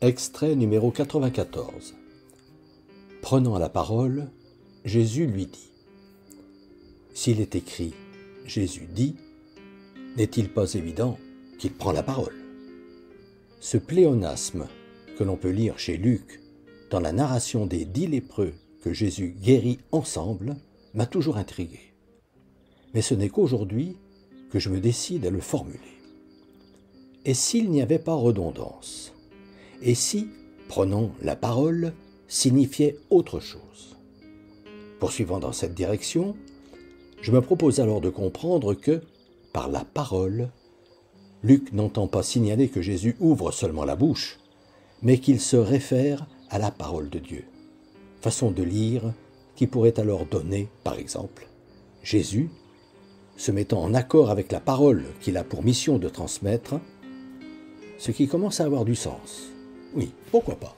Extrait numéro 94. Prenant la parole, Jésus lui dit. S'il est écrit « Jésus dit », n'est-il pas évident qu'il prend la parole? Ce pléonasme que l'on peut lire chez Luc dans la narration des 10 lépreux que Jésus guérit ensemble m'a toujours intrigué. Mais ce n'est qu'aujourd'hui que je me décide à le formuler. Et s'il n'y avait pas redondance? Et si « prenons la parole » signifiait autre chose? Poursuivant dans cette direction, je me propose alors de comprendre que, par la parole, Luc n'entend pas signaler que Jésus ouvre seulement la bouche, mais qu'il se réfère à la parole de Dieu. Façon de lire qui pourrait alors donner, par exemple, Jésus, se mettant en accord avec la parole qu'il a pour mission de transmettre, ce qui commence à avoir du sens. Oui, pourquoi pas?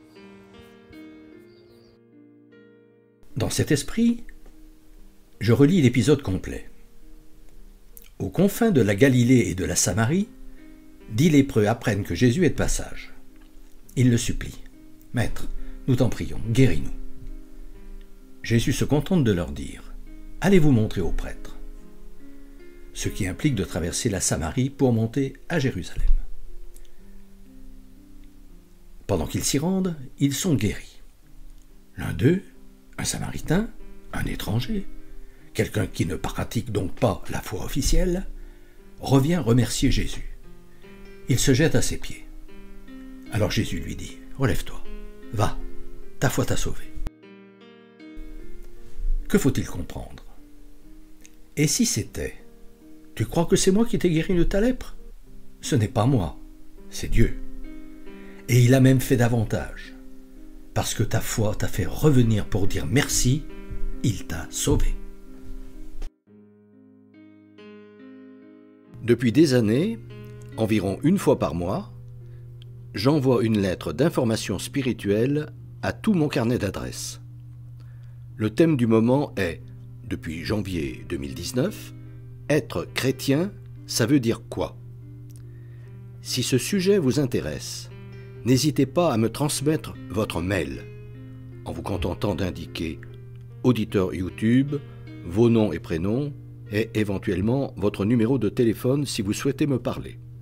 Dans cet esprit, je relis l'épisode complet. Aux confins de la Galilée et de la Samarie, 10 lépreux apprennent que Jésus est de passage. Ils le supplient. « Maître, nous t'en prions, guéris-nous. » Jésus se contente de leur dire « Allez vous montrer aux prêtres. » Ce qui implique de traverser la Samarie pour monter à Jérusalem. Pendant qu'ils s'y rendent, ils sont guéris. L'un d'eux, un Samaritain, un étranger, quelqu'un qui ne pratique donc pas la foi officielle, revient remercier Jésus. Il se jette à ses pieds. Alors Jésus lui dit « Relève-toi, va, ta foi t'a sauvé. » Que faut-il comprendre? Et si c'était « Tu crois que c'est moi qui t'ai guéri de ta lèpre? Ce n'est pas moi, c'est Dieu. Et il a même fait davantage. Parce que ta foi t'a fait revenir pour dire merci, il t'a sauvé. » Depuis des années, environ une fois par mois, j'envoie une lettre d'information spirituelle à tout mon carnet d'adresses. Le thème du moment est, depuis janvier 2019, « Être chrétien, ça veut dire quoi ?» Si ce sujet vous intéresse, n'hésitez pas à me transmettre votre mail, en vous contentant d'indiquer auditeur YouTube, vos noms et prénoms, et éventuellement votre numéro de téléphone si vous souhaitez me parler.